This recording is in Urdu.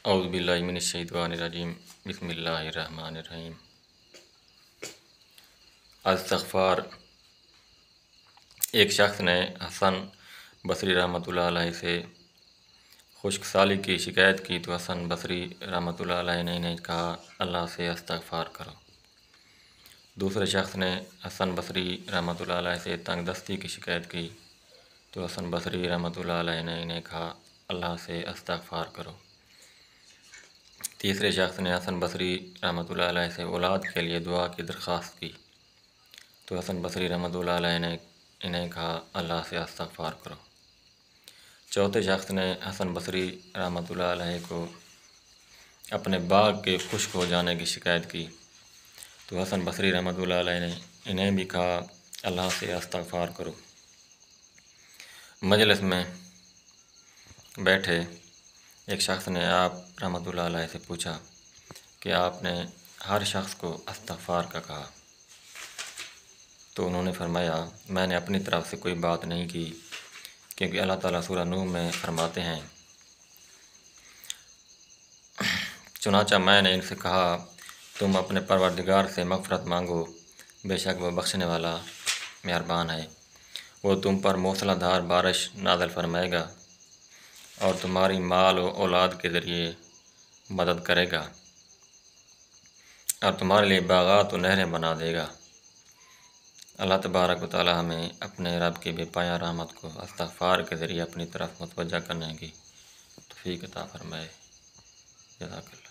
اعوذ باللہ من الشیطان الرجیم بسم اللہ الرحمن الرحیم۔ استغفار۔ ایک شخص نے حسن بصری رحمۃ اللہ علیہ سے خشک سالی کی شکایت کی تو حسن بصری رحمۃ اللہ علیہ نے انہیں کہا اللہ سے استغفار کرو۔ دوسرے شخص نے حسن بصری رحمۃ اللہ علیہ سے تنگ دستی کی شکایت کی تو حسن بصری رحمۃ اللہ علیہ نے انہیں کہا اللہ سے استغفار کرو۔ تیسرے شخص نے حسن بصری رحمۃ اللہ علیہ سے اولاد کے لیے دعا کی درخواست کی تو حسن بصری رحمۃ اللہ علیہ نے انہیں کہا اللہ سے استغفار کرو۔ چوتھے شخص نے حسن بصری رحمۃ اللہ علیہ کو اپنے باغ کے خشک ہو جانے کی شکایت کی تو حسن بصری رحمۃ اللہ علیہ نے انہیں بھی کہا اللہ سے استغفار کرو۔ مجلس میں بیٹھے ایک شخص نے آپ رحمۃ اللہ علیہ سے پوچھا کہ آپ نے ہر شخص کو استغفار کا کہا تو انہوں نے فرمایا میں نے اپنی طرف سے کوئی بات نہیں کی، کیونکہ اللہ تعالیٰ سورہ نوح میں فرماتے ہیں چنانچہ میں نے ان سے کہا تم اپنے پروردگار سے مغفرت مانگو، بے شک وہ بخشنے والا مہربان ہے، وہ تم پر موسلا دھار بارش نازل فرمائے گا اور تمہاری مال و اولاد کے ذریعے مدد کرے گا اور تمہارے لیے باغات و نہریں بنا دے گا۔ اللہ تبارک و تعالیٰ ہمیں اپنے رب کی بے پایہ رحمت کو استغفار کے ذریعے اپنی طرف متوجہ کرنے کی توفیق عطا فرمائے۔ جزاک اللہ۔